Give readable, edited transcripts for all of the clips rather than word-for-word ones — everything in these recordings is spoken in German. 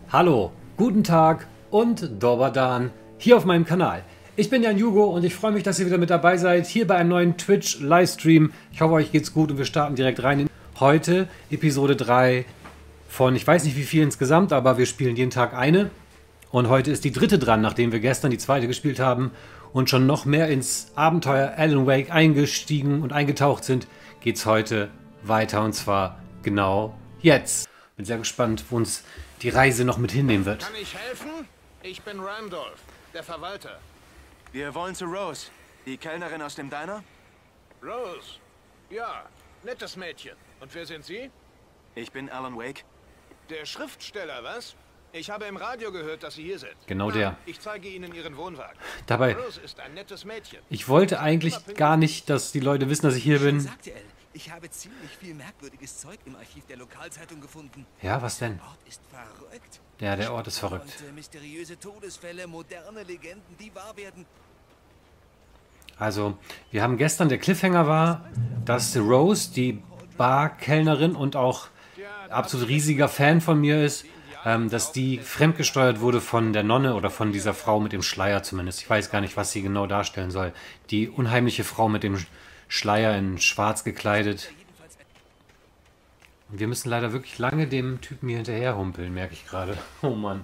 Hallo, guten Tag und Dober Dan hier auf meinem Kanal. Ich bin Jan Jugo und ich freue mich, dass ihr wieder mit dabei seid, hier bei einem neuen Twitch-Livestream. Ich hoffe, euch geht's gut und wir starten direkt rein in heute Episode 3 von, ich weiß nicht wie viel insgesamt, aber wir spielen jeden Tag eine. Und heute ist die dritte dran, nachdem wir gestern die zweite gespielt haben und schon noch mehr ins Abenteuer Alan Wake eingestiegen und eingetaucht sind, geht's heute weiter und zwar genau jetzt. Bin sehr gespannt, wo uns die Reise noch mit hinnehmen wird. Kann ich helfen? Ich bin Randolph, der Verwalter. Wir wollen zu Rose, die Kellnerin aus dem Diner. Rose? Ja, nettes Mädchen. Und wer sind Sie? Ich bin Alan Wake. Der Schriftsteller, was? Ich habe im Radio gehört, dass Sie hier sind. Genau der. Ich zeige Ihnen Ihren Wohnwagen. Dabei, Rose ist ein nettes Mädchen. ich wollte eigentlich gar nicht, dass die Leute wissen, dass ich hier bin. Sagte Elle, ich habe ziemlich viel merkwürdiges Zeug im Archiv der Lokalzeitung gefunden. Ja, was denn? Der Ort ist verrückt. Ja, der Ort ist verrückt. Und mysteriöse Todesfälle, moderne Legenden, die wahr werden. Also, wir haben gestern, der Cliffhanger war, dass Rose, die Barkellnerin und auch absolut riesiger Fan von mir ist, dass die fremdgesteuert wurde von der Nonne oder von dieser Frau mit dem Schleier zumindest. Ich weiß gar nicht, was sie genau darstellen soll. Die unheimliche Frau mit dem Schleier in schwarz gekleidet. Und wir müssen leider wirklich lange dem Typen hier hinterher humpeln, merke ich gerade. Oh Mann.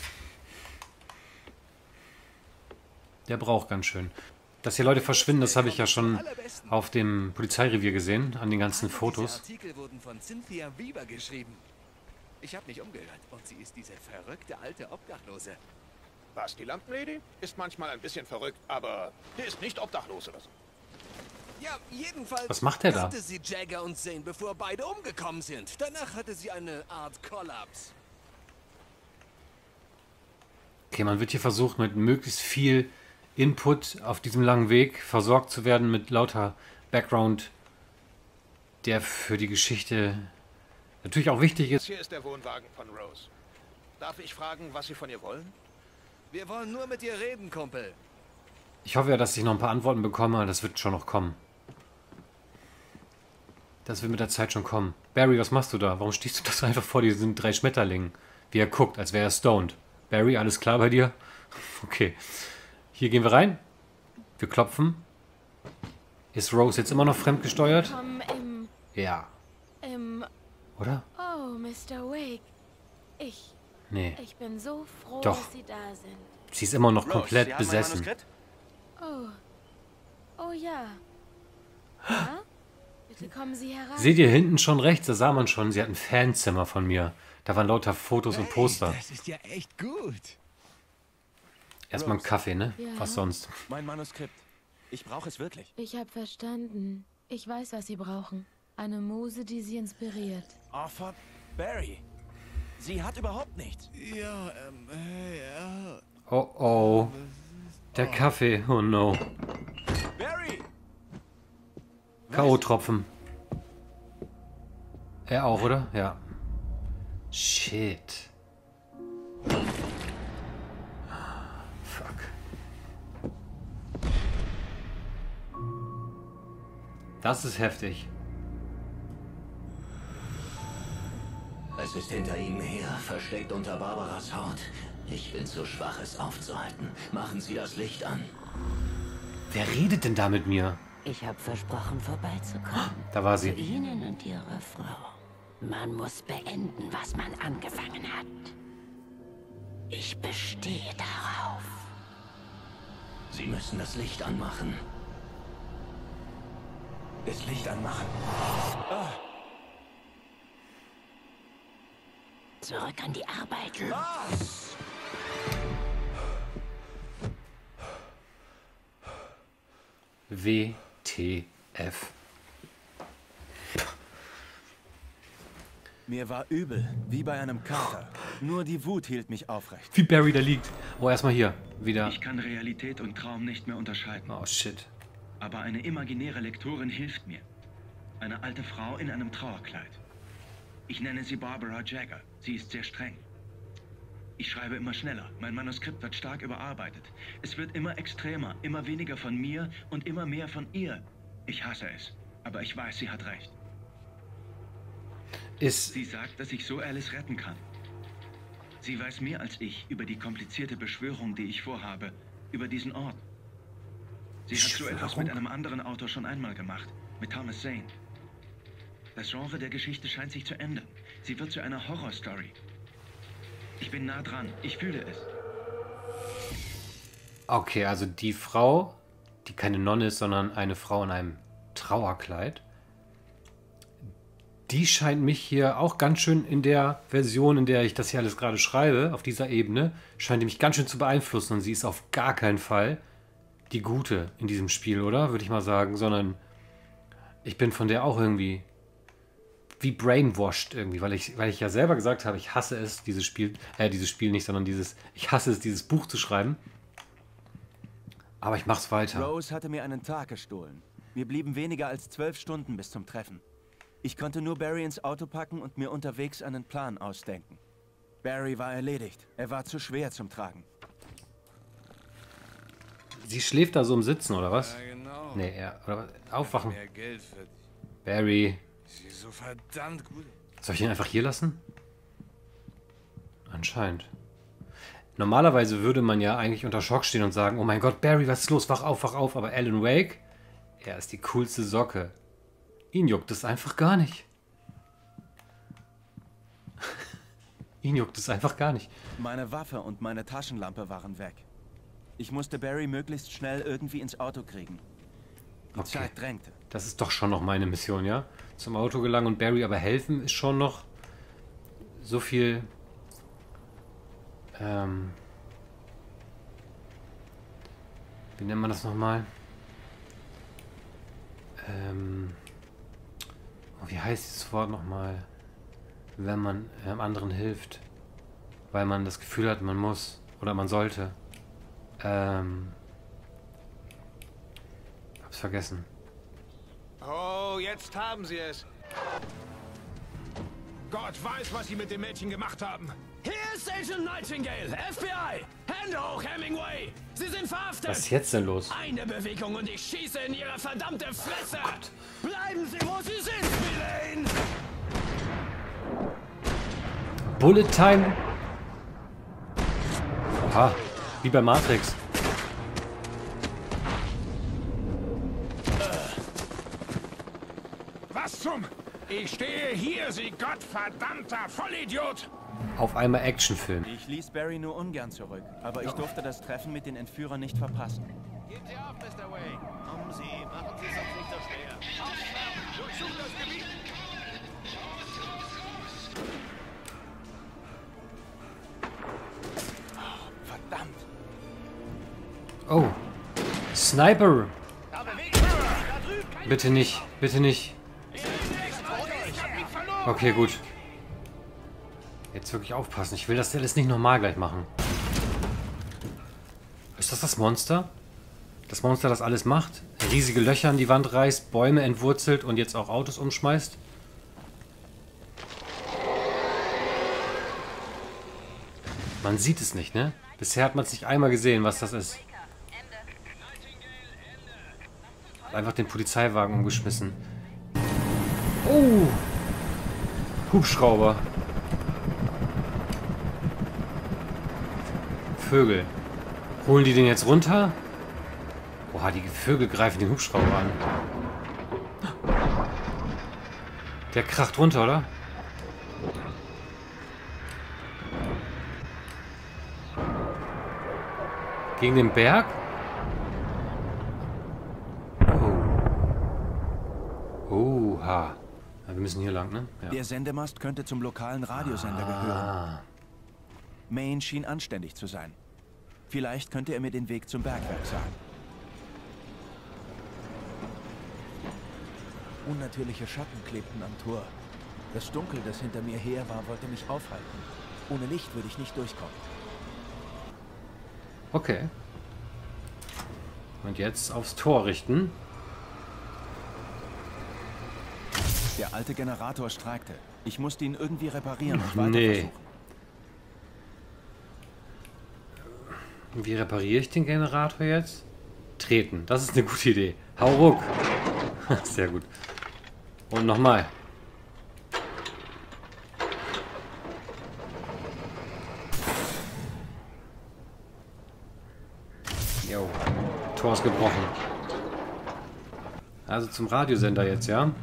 Der braucht ganz schön. Dass hier Leute verschwinden, das habe ich ja schon auf dem Polizeirevier gesehen, an den ganzen Fotos. Diese Artikel wurden von Cynthia Weaver geschrieben. Ich habe mich umgehört und sie ist diese verrückte alte Obdachlose. Was, die Lampenlady? Ist manchmal ein bisschen verrückt, aber die ist nicht obdachlos oder so. Ja, jedenfalls Was macht der da? kannte sie Jagger und Zane, bevor beide umgekommen sind. Danach hatte sie eine Art Kollaps. Okay, man wird hier versucht, mit möglichst viel Input auf diesem langen Weg versorgt zu werden mit lauter Background, der für die Geschichte natürlich auch wichtig ist. Hier ist der Wohnwagen von Rose. Darf ich fragen, was Sie von ihr wollen? Wir wollen nur mit dir reden, Kumpel. Ich hoffe ja, dass ich noch ein paar Antworten bekomme, das wird schon noch kommen. Das wird mit der Zeit schon kommen. Barry, was machst du da? Warum stehst du das einfach vor diesen 3 Schmetterlingen? Wie er guckt, als wäre er stoned. Barry, alles klar bei dir? Okay. Hier gehen wir rein. Wir klopfen. Ist Rose jetzt immer noch fremdgesteuert? Ja. Oder? Oh, Mr. Wake. Nee. Ich bin so froh, Doch. dass Sie da sind. Sie ist immer noch Rose, komplett Sie haben mein besessen. Manuskript? Oh ja. Ja? Bitte kommen Sie herein. Seht ihr hinten schon rechts, da sah man schon, sie hat ein Fanzimmer von mir. Da waren lauter Fotos und Poster. Das ist ja echt gut. Erstmal ein Kaffee, ne? Ja. Was sonst? Mein Manuskript. Ich brauche es wirklich. Ich habe verstanden. Ich weiß, was Sie brauchen. Eine Muse, die Sie inspiriert. Arthur Barry. Sie hat überhaupt nichts. Ja, ja. Oh oh. Der Kaffee, oh no. Barry! K.O.-Tropfen. Er auch, oder? Ja. Shit. Fuck. Das ist heftig. Es ist hinter ihm her, versteckt unter Barbaras Haut. Ich bin zu schwach, es aufzuhalten. Machen Sie das Licht an. Wer redet denn da mit mir? Ich habe versprochen, vorbeizukommen. Da war Zu sie. Ihnen und Ihrer Frau. Man muss beenden, was man angefangen hat. Ich bestehe darauf. Sie müssen das Licht anmachen. Das Licht anmachen. Zurück an die Arbeit. WTF. Mir war übel, wie bei einem Kater. Nur die Wut hielt mich aufrecht. Wie Barry da liegt. Oh, erstmal hier. Wieder. Ich kann Realität und Traum nicht mehr unterscheiden. Oh, shit. Aber eine imaginäre Lektorin hilft mir. Eine alte Frau in einem Trauerkleid. Ich nenne sie Barbara Jagger. Sie ist sehr streng. Ich schreibe immer schneller. Mein Manuskript wird stark überarbeitet. Es wird immer extremer, immer weniger von mir und immer mehr von ihr. Ich hasse es. Aber ich weiß, sie hat recht. Ist Sie sagt, dass ich so Alice retten kann. Sie weiß mehr als ich über die komplizierte Beschwörung, die ich vorhabe, über diesen Ort. Sie hat so etwas mit einem anderen Autor schon einmal gemacht, mit Thomas Zane. Das Genre der Geschichte scheint sich zu ändern. Sie wird zu einer Horrorstory. Ich bin nah dran. Ich fühle es. Okay, also die Frau, die keine Nonne ist, sondern eine Frau in einem Trauerkleid, die scheint mich hier auch ganz schön in der Version, in der ich das hier alles gerade schreibe, auf dieser Ebene, scheint die mich ganz schön zu beeinflussen. Und sie ist auf gar keinen Fall die Gute in diesem Spiel, oder? Würde ich mal sagen. Sondern ich bin von der auch irgendwie wie brainwashed irgendwie, weil ich ja selber gesagt habe, ich hasse es, dieses Spiel nicht, sondern ich hasse es, dieses Buch zu schreiben. Aber ich mach's weiter. Rose hatte mir einen Tag gestohlen. Wir blieben weniger als 12 Stunden bis zum Treffen. Ich konnte nur Barry ins Auto packen und mir unterwegs einen Plan ausdenken. Barry war erledigt. Er war zu schwer zum Tragen. Sie schläft da so im Sitzen, oder was? Ja, genau. Nee, oder aufwachen. Mehr Geld verdient. Barry. Sie ist so verdammt gut. Soll ich ihn einfach hier lassen? Anscheinend. Normalerweise würde man ja eigentlich unter Schock stehen und sagen, oh mein Gott, Barry, was ist los? Wach auf, wach auf. Aber Alan Wake, er ist die coolste Socke. Ihn juckt es einfach gar nicht. Ihn juckt es einfach gar nicht. Meine Waffe und meine Taschenlampe waren weg. Ich musste Barry möglichst schnell irgendwie ins Auto kriegen. Die Zeit drängte. Das ist doch schon noch meine Mission, ja? Zum Auto gelangen und Barry aber helfen ist schon noch so viel... wie nennt man das nochmal? Wie heißt dieses Wort nochmal? Wenn man einem anderen hilft. Weil man das Gefühl hat, man muss. Oder man sollte. Hab's vergessen. Oh, jetzt haben sie es. Gott weiß, was sie mit dem Mädchen gemacht haben. Hier ist Agent Nightingale, FBI! Hände hoch, Hemingway! Sie sind verhaftet! Was ist jetzt denn los? Eine Bewegung und ich schieße in Ihre verdammte Fresse! Oh, bleiben Sie, wo Sie sind, Spillane! Bullet Time? Aha, wie bei Matrix. Was zum... Ich stehe hier, Sie gottverdammter Vollidiot! Auf einmal Actionfilm. Ich ließ Barry nur ungern zurück, aber ich durfte das Treffen mit den Entführern nicht verpassen. Geben Sie auf, Mr. Wayne. Kommen Sie, machen Sie es uns nicht so schwer. Aufschlagen, durchsuchen das Gebiet. Oh, verdammt. Oh. Sniper. Da bewegen Sie sich, da drüben. Bitte nicht. Bitte nicht. Okay, gut. Jetzt wirklich aufpassen. Ich will das alles nicht nochmal gleich machen. Ist das Monster? Das Monster, das alles macht? Riesige Löcher in die Wand reißt, Bäume entwurzelt und jetzt auch Autos umschmeißt? Man sieht es nicht, ne? Bisher hat man es nicht einmal gesehen, was das ist. Einfach den Polizeiwagen umgeschmissen. Oh! Hubschrauber. Vögel. Holen die den jetzt runter? Boah, die Vögel greifen den Hubschrauber an. Der kracht runter, oder? Gegen den Berg? Oh. Oha. Ja, wir müssen hier lang, ne? Ja. Der Sendemast könnte zum lokalen Radiosender gehören. Maine schien anständig zu sein. Vielleicht könnte er mir den Weg zum Bergwerk sagen. Unnatürliche Schatten klebten am Tor. Das Dunkel, das hinter mir her war, wollte mich aufhalten. Ohne Licht würde ich nicht durchkommen. Okay. Und jetzt aufs Tor richten. Der alte Generator streikte. Ich musste ihn irgendwie reparieren und weiter Nee. versuchen. Wie repariere ich den Generator jetzt? Treten. Das ist eine gute Idee. Hau ruck. Sehr gut. Und nochmal. Jo. Tor ist gebrochen. Also zum Radiosender jetzt, ja?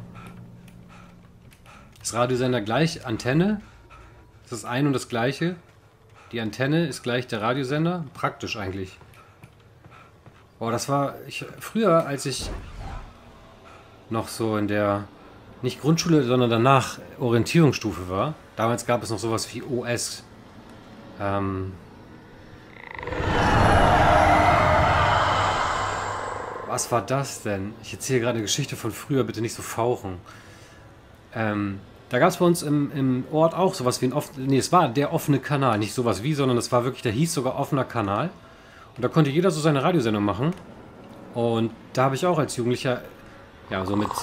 Ist Radiosender gleich Antenne? Das ist ein und das gleiche. Die Antenne ist gleich der Radiosender. Praktisch eigentlich. Oh, das war... früher, als ich noch so in der... nicht Grundschule, sondern danach Orientierungsstufe war. Damals gab es noch sowas wie OS. Was war das denn? Ich erzähle gerade eine Geschichte von früher, bitte nicht so fauchen. Da gab es bei uns im Ort auch sowas wie ein es war der offene Kanal, nicht sowas wie, sondern es war wirklich, der hieß sogar offener Kanal. Und da konnte jeder so seine Radiosendung machen. Und da habe ich auch als Jugendlicher, ja, so mit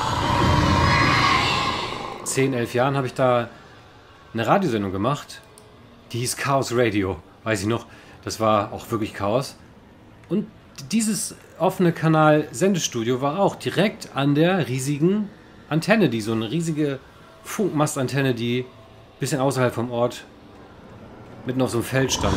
10, 11 Jahren habe ich da eine Radiosendung gemacht. Die hieß Chaos Radio, weiß ich noch. Das war auch wirklich Chaos. Und dieses offene Kanal Sendestudio war auch direkt an der riesigen Antenne, die so eine riesige Funkmastantenne, die ein bisschen außerhalb vom Ort mitten auf so einem Feld stand.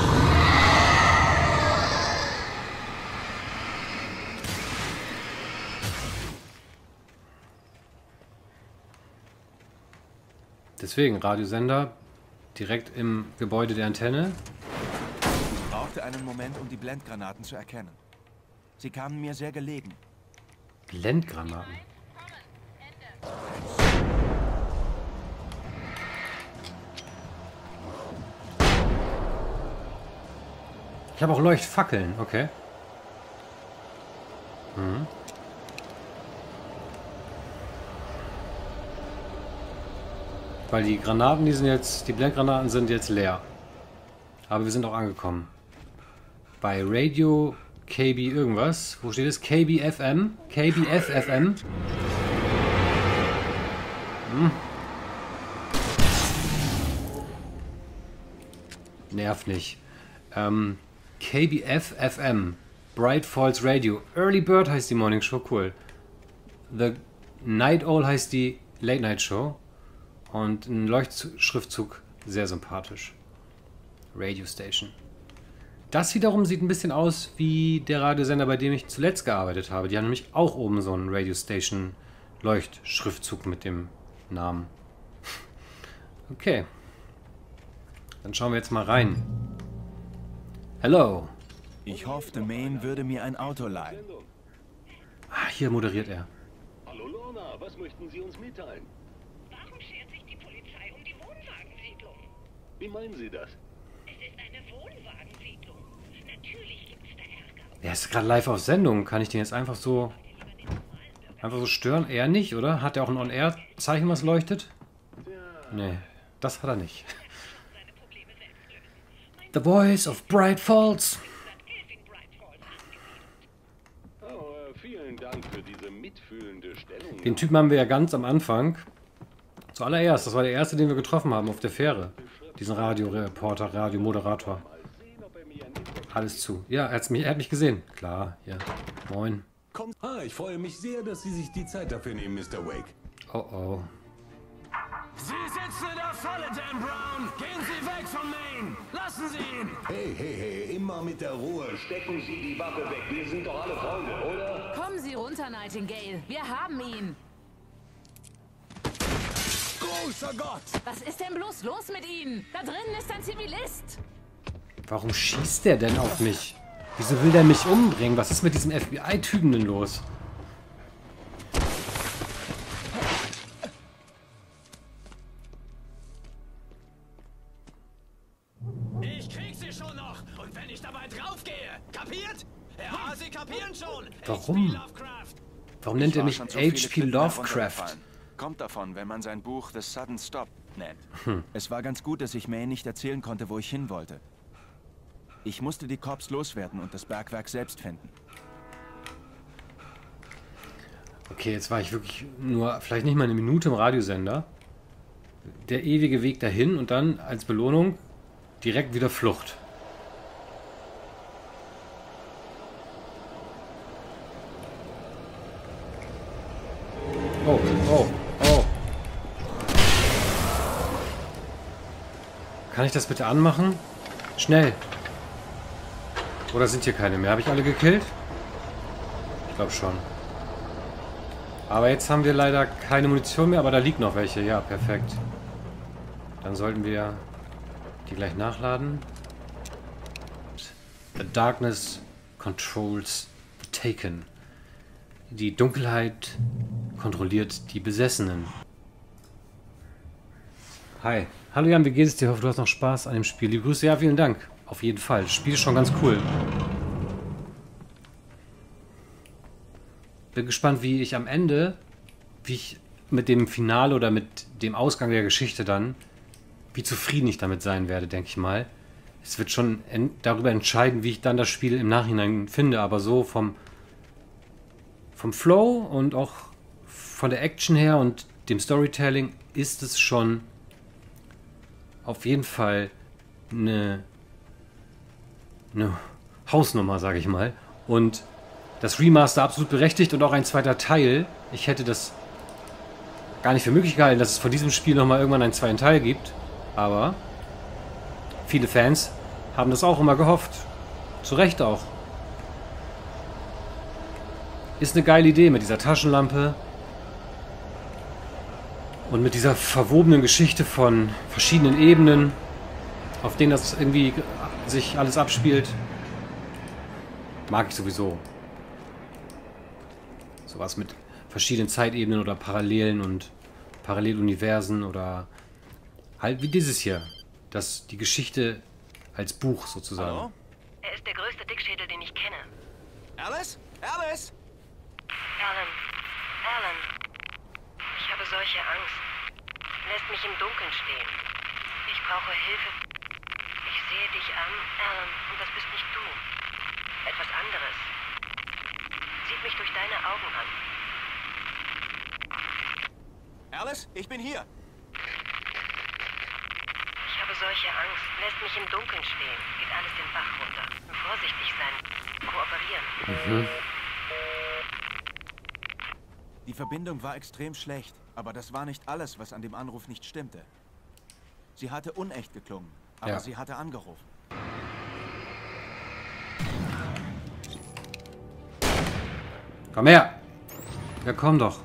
Deswegen Radiosender direkt im Gebäude der Antenne. Ich brauchte einen Moment, um die Blendgranaten zu erkennen. Sie kamen mir sehr gelegen. Blendgranaten? Ich habe auch Leuchtfackeln, okay. Mhm. Weil die Granaten, die Blendgranaten sind jetzt leer. Aber wir sind auch angekommen. Bei Radio KB irgendwas. Wo steht es? KBFM? KBFFM? Hm. Nervt nicht. KBFFM. Bright Falls Radio. Early Bird heißt die Morning Show, cool. The Night Owl heißt die Late Night Show. Und ein Leuchtschriftzug, sehr sympathisch. Radio Station. Das wiederum sieht ein bisschen aus wie der Radiosender, bei dem ich zuletzt gearbeitet habe. Die haben nämlich auch oben so einen Radio Station Leuchtschriftzug mit dem Namen. Okay. Dann schauen wir jetzt mal rein. Hello. Ich hoffte, Maine würde mir ein Auto leihen. Ah, hier moderiert er. Hallo Lorna, was möchten Sie uns mitteilen? Warum schert sich die Polizei um die Wohnwagensiedlung? Wie meinen Sie das? Es ist eine Wohnwagensiedlung. Natürlich gibt's da Ärger. Er ist gerade live auf Sendung. Kann ich den jetzt einfach so stören? Er nicht, oder? Hat er auch ein On-Air-Zeichen, was leuchtet? Nee, das hat er nicht. The Voice of Bright Falls. Vielen Dank für diese mitfühlende Stellung. Den Typen haben wir ja ganz am Anfang. Zuallererst, das war der erste, den wir getroffen haben auf der Fähre. Diesen Radioreporter, Radiomoderator. Alles zu. Ja, er hat mich gesehen. Klar, ja. Moin. Ich freue mich sehr, dass Sie sich die Zeit dafür nehmen, Mr. Wake. Oh oh. Sie sitzen in der Falle, Dan Brown! Gehen Sie weg von Maine! Lassen Sie ihn! Hey, immer mit der Ruhe. Stecken Sie die Waffe weg. Wir sind doch alle Freunde, oder? Kommen Sie runter, Nightingale. Wir haben ihn. Großer Gott! Was ist denn bloß los mit Ihnen? Da drinnen ist ein Zivilist. Warum schießt der denn auf mich? Wieso will der mich umbringen? Was ist mit diesem FBI-Typen denn los? Ich krieg Sie schon noch! Und wenn ich dabei draufgehe! Kapiert? Ja, Sie kapieren schon! Warum? Warum nennt er mich H.P. Lovecraft? Kommt davon, wenn man sein Buch The Sudden Stop nennt. Es war ganz gut, dass ich Maine nicht erzählen konnte, wo ich hin wollte. Ich musste die Cops loswerden und das Bergwerk selbst finden. Okay, jetzt war ich wirklich nur, vielleicht nicht mal eine Minute im Radiosender. Der ewige Weg dahin und dann als Belohnung direkt wieder Flucht. Oh, oh, oh. Kann ich das bitte anmachen? Schnell. Oder sind hier keine mehr? Habe ich alle gekillt? Ich glaube schon. Aber jetzt haben wir leider keine Munition mehr, aber da liegt noch welche. Ja, perfekt. Dann sollten wir die gleich nachladen. The darkness controls the taken. Die Dunkelheit kontrolliert die Besessenen. Hi. Hallo Jan, wie geht es dir? Ich hoffe, du hast noch Spaß an dem Spiel. Liebe Grüße. Ja, vielen Dank. Auf jeden Fall. Das Spiel ist schon ganz cool. Bin gespannt, wie ich am Ende, wie ich mit dem Finale oder mit dem Ausgang der Geschichte dann, wie zufrieden ich damit sein werde, denke ich mal. Es wird schon darüber entscheiden, wie ich dann das Spiel im Nachhinein finde, aber so vom Flow und auch von der Action her und dem Storytelling ist es schon auf jeden Fall eine Hausnummer, sage ich mal. Und das Remaster absolut berechtigt und auch ein zweiter Teil. Ich hätte das gar nicht für möglich gehalten, dass es von diesem Spiel nochmal irgendwann einen zweiten Teil gibt. Aber viele Fans haben das auch immer gehofft. Zu Recht auch. Ist eine geile Idee mit dieser Taschenlampe. Und mit dieser verwobenen Geschichte von verschiedenen Ebenen, auf denen das irgendwie sich alles abspielt. Mag ich sowieso. Sowas mit verschiedenen Zeitebenen oder Parallelen und Paralleluniversen oder halt wie dieses hier. Das die Geschichte als Buch sozusagen. Hallo? Er ist der größte Dickschädel, den ich kenne. Alice? Alice? Alan. Ich habe solche Angst. Lässt mich im Dunkeln stehen. Ich brauche Hilfe. Ich sehe dich an, Alan, und das bist nicht du. Etwas anderes. Sieht mich durch deine Augen an. Alice, ich bin hier. Ich habe solche Angst. Lässt mich im Dunkeln stehen. Geht alles den Bach runter. Vorsichtig sein. Kooperieren. Die Verbindung war extrem schlecht, aber das war nicht alles, was an dem Anruf nicht stimmte. Sie hatte unecht geklungen, aber sie hatte angerufen. Komm her! Ja, komm doch.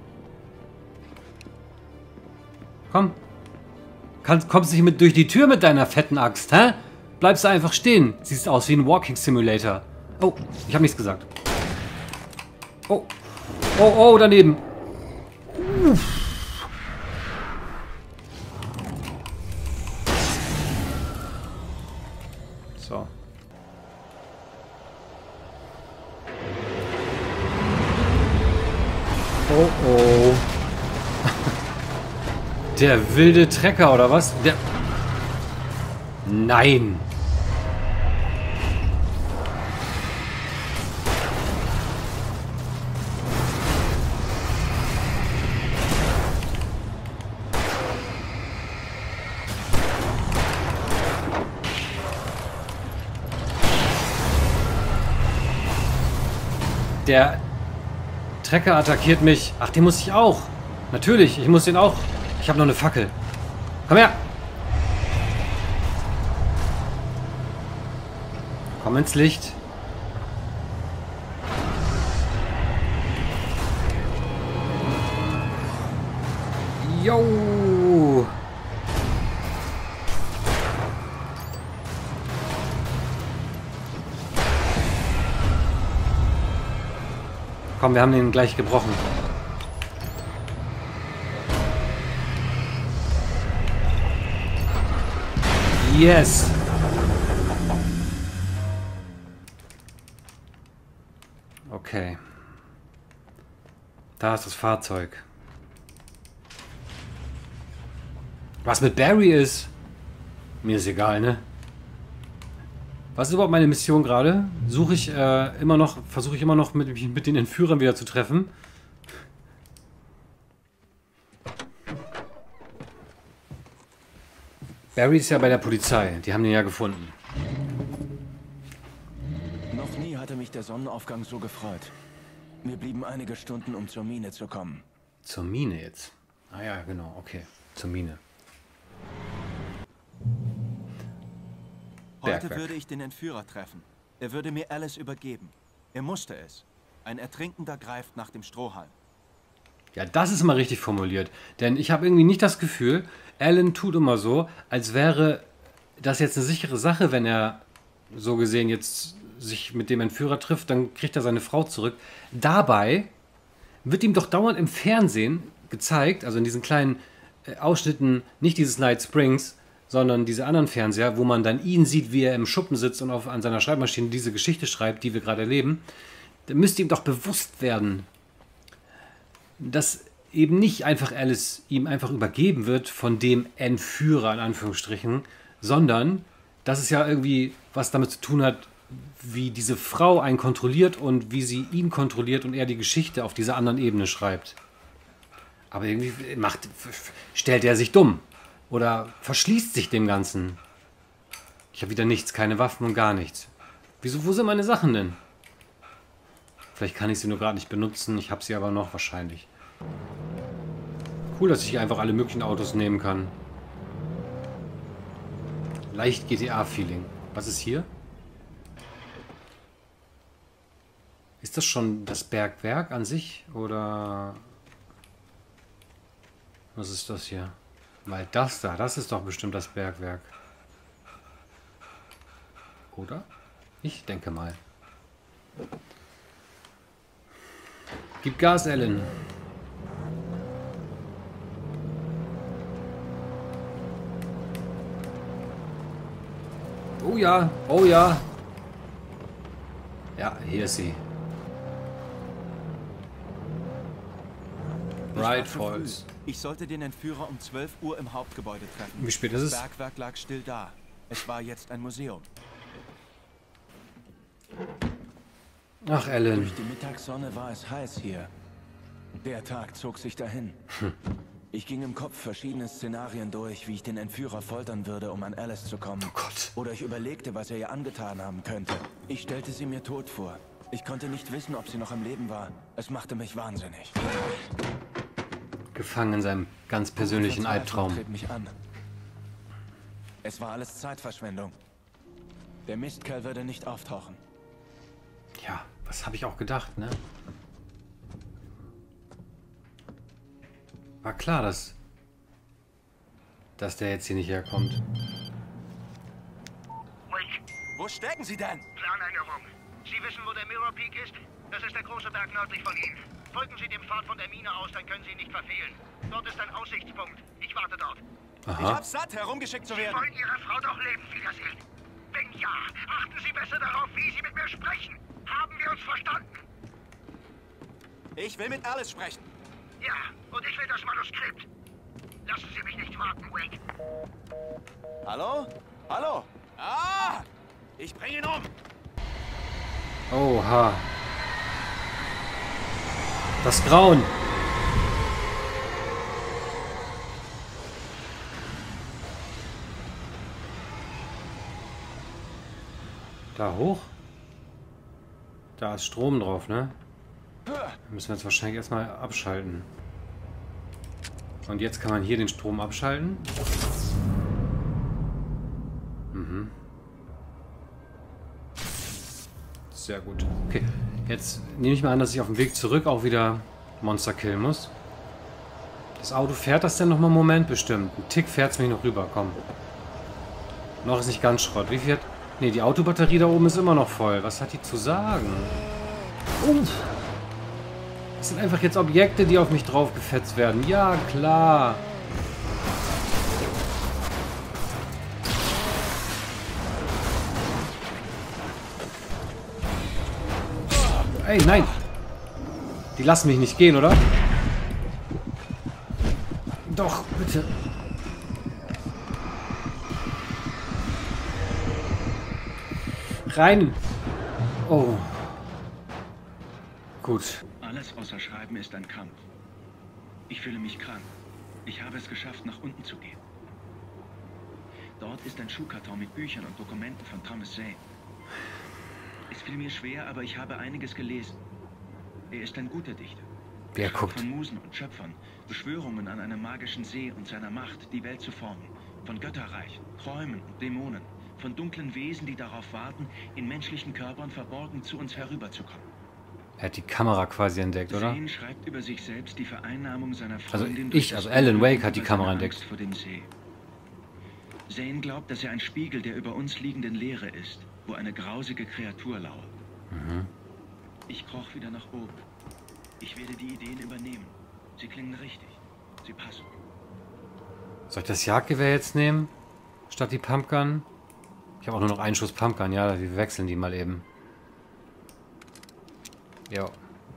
Komm. Kommst nicht mit durch die Tür mit deiner fetten Axt, hä? Bleibst du einfach stehen. Siehst aus wie ein Walking Simulator. Oh, ich habe nichts gesagt. Oh. Oh, daneben. So. Oh. Der wilde Trecker, oder was? Nein. Der Trecker attackiert mich. Ach, den muss ich auch. Natürlich, ich muss den auch. Ich habe noch eine Fackel. Komm her. Komm ins Licht. Jo. Komm, wir haben den gleich gebrochen. Yes! Okay. Da ist das Fahrzeug. Was mit Barry ist? Mir ist egal, ne? Was ist überhaupt meine Mission gerade? Versuche ich immer noch mit den Entführern wieder zu treffen. Barry ist ja bei der Polizei. Die haben den ja gefunden. Noch nie hatte mich der Sonnenaufgang so gefreut. Wir blieben einige Stunden, um zur Mine zu kommen. Zur Mine jetzt? Ah ja, genau, okay. Zur Mine. Heute würde ich den Entführer treffen. Er würde mir Alice übergeben. Er musste es. Ein Ertrinkender greift nach dem Strohhalm. Ja, das ist mal richtig formuliert. Denn ich habe irgendwie nicht das Gefühl, Alan tut immer so, als wäre das jetzt eine sichere Sache, wenn er so gesehen jetzt sich mit dem Entführer trifft, dann kriegt er seine Frau zurück. Dabei wird ihm doch dauernd im Fernsehen gezeigt, also in diesen kleinen Ausschnitten, nicht dieses Night Springs, sondern diese anderen Fernseher, wo man dann ihn sieht, wie er im Schuppen sitzt und an seiner Schreibmaschine diese Geschichte schreibt, die wir gerade erleben. Da müsste ihm doch bewusst werden, dass eben nicht einfach Alice ihm einfach übergeben wird von dem Entführer, in Anführungsstrichen, sondern dass es ja irgendwie was damit zu tun hat, wie diese Frau einen kontrolliert und wie sie ihn kontrolliert und er die Geschichte auf dieser anderen Ebene schreibt. Aber irgendwie stellt er sich dumm oder verschließt sich dem Ganzen. Ich habe wieder nichts, keine Waffen und gar nichts. Wo sind meine Sachen denn? Vielleicht kann ich sie nur gerade nicht benutzen, ich habe sie aber noch wahrscheinlich. Cool, dass ich hier einfach alle möglichen Autos nehmen kann. Leicht GTA-Feeling. Was ist hier? Ist das schon das Bergwerk an sich? Oder was ist das hier? Weil das ist doch bestimmt das Bergwerk. Oder? Ich denke mal. Gib Gas, Alan. Oh ja, oh ja. Ja, hier ist sie. Bright Falls. Ich sollte den Entführer um 12 Uhr im Hauptgebäude treffen. Wie spät ist es? Das Bergwerk lag still da. Es war jetzt ein Museum. Ach, Alan. Durch die Mittagssonne war es heiß hier. Der Tag zog sich dahin. Ich ging im Kopf verschiedene Szenarien durch, wie ich den Entführer foltern würde, um an Alice zu kommen. Oh Gott. Oder ich überlegte, was er ihr angetan haben könnte. Ich stellte sie mir tot vor. Ich konnte nicht wissen, ob sie noch am Leben war. Es machte mich wahnsinnig. Gefangen in seinem ganz persönlichen Albtraum. Trieb mich an. Es war alles Zeitverschwendung. Der Mistkerl würde nicht auftauchen. Ja, was habe ich auch gedacht, ne? War klar, dass der jetzt hier nicht herkommt. Wo stecken Sie denn? Planänderung. Sie wissen, wo der Mirror Peak ist? Das ist der große Berg nördlich von Ihnen. Folgen Sie dem Pfad von der Mine aus, dann können Sie ihn nicht verfehlen. Dort ist ein Aussichtspunkt. Ich warte dort. Aha. Ich hab's satt, herumgeschickt zu werden. Sie wollen Ihre Frau doch lebend wiedersehen. Wenn ja, achten Sie besser darauf, wie Sie mit mir sprechen. Haben wir uns verstanden? Ich will mit Alice sprechen. Ja, und ich will das Manuskript. Lassen Sie mich nicht warten, Wake. Hallo? Hallo? Ah! Ich bring ihn um! Oha. Das Grauen. Da hoch? Da ist Strom drauf, ne? Da müssen wir jetzt wahrscheinlich erstmal abschalten. Und jetzt kann man hier den Strom abschalten. Mhm. Sehr gut. Okay, jetzt nehme ich mal an, dass ich auf dem Weg zurück auch wieder Monster killen muss. Das Auto fährt das denn noch mal einen Moment? Bestimmt. Ein Tick fährt es mich noch rüber, komm. Noch ist nicht ganz Schrott. Wie viel hat... Ne, die Autobatterie da oben ist immer noch voll. Was hat die zu sagen? Das sind einfach jetzt Objekte, die auf mich drauf gefetzt werden. Ja, klar. Ey, nein. Die lassen mich nicht gehen, oder? Doch, bitte. Rein. Oh. Gut. Alles außer Schreiben ist ein Kampf. Ich fühle mich krank. Ich habe es geschafft, nach unten zu gehen. Dort ist ein Schuhkarton mit Büchern und Dokumenten von Thomas Zane. Es fiel mir schwer, aber ich habe einiges gelesen. Er ist ein guter Dichter. Wer guckt? Von Musen und Schöpfern, Beschwörungen an einem magischen See und seiner Macht, die Welt zu formen. Von Götterreichen, Träumen und Dämonen, von dunklen Wesen, die darauf warten, in menschlichen Körpern verborgen zu uns herüberzukommen. Er hat die Kamera quasi entdeckt, oder? Zane schreibt über sich selbst die Vereinnahmung seiner Also Freundin... Alan Wake hat die Kamera entdeckt. Vor dem See. Zane glaubt, dass er ein Spiegel der über uns liegenden Leere ist, wo eine grausige Kreatur lauert. Mhm. Ich kroch wieder nach oben. Ich werde die Ideen übernehmen. Sie klingen richtig. Sie passen. Soll ich das Jagdgewehr jetzt nehmen? Statt die Pumpgun? Ich habe auch nur noch einen Schuss Pumpgun. Ja, wir wechseln die mal eben. Ja.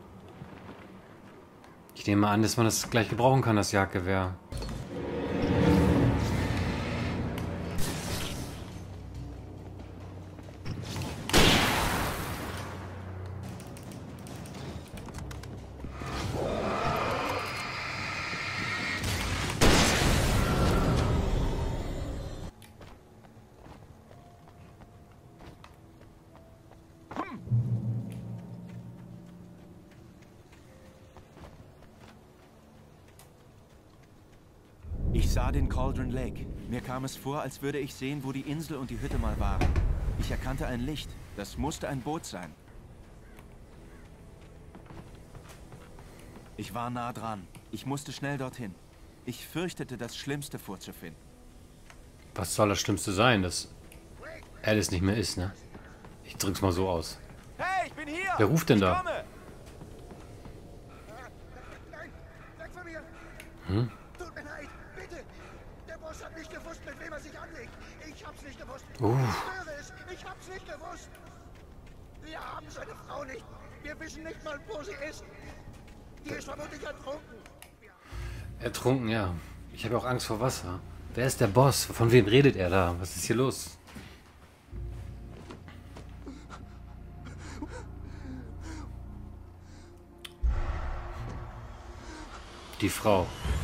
Ich nehme mal an, dass man das gleich gebrauchen kann, das Jagdgewehr. Ich sah den Cauldron Lake. Mir kam es vor, als würde ich sehen, wo die Insel und die Hütte mal waren. Ich erkannte ein Licht. Das musste ein Boot sein. Ich war nah dran. Ich musste schnell dorthin. Ich fürchtete, das Schlimmste vorzufinden. Was soll das Schlimmste sein, dass Alice nicht mehr ist, ne? Ich drück's mal so aus. Hey, ich bin hier! Wer ruft denn da? Komme. Nein, weg von mir! Hm? Tut mir leid, bitte! Der Boss hat nicht gewusst, mit wem er sich anlegt. Ich hab's nicht gewusst. Ich schwöre es, ich hab's nicht gewusst. Wir haben seine Frau nicht. Wir wissen nicht mal, wo sie ist. Die ist vermutlich ertrunken. Ertrunken, ja. Ich habe auch Angst vor Wasser. Wer ist der Boss? Von wem redet er da? Was ist hier los? Die Frau.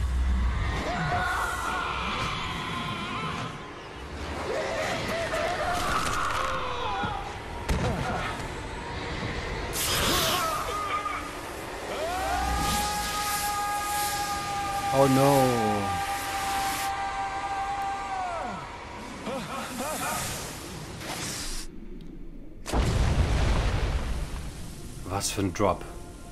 Oh no. Was für ein Drop.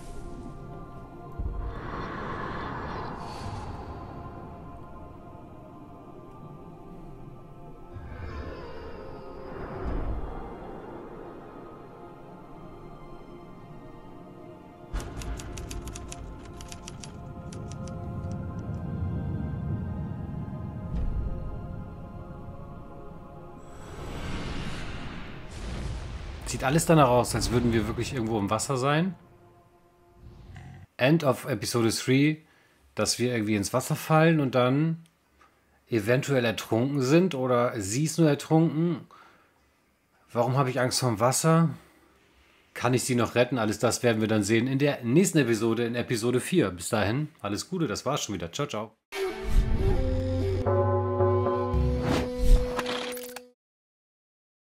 Sieht alles danach aus, als würden wir wirklich irgendwo im Wasser sein. End of Episode 3, dass wir irgendwie ins Wasser fallen und dann eventuell ertrunken sind oder sie ist nur ertrunken. Warum habe ich Angst vor dem Wasser? Kann ich sie noch retten? Alles das werden wir dann sehen in der nächsten Episode, in Episode 4. Bis dahin, alles Gute, das war's schon wieder. Ciao, ciao.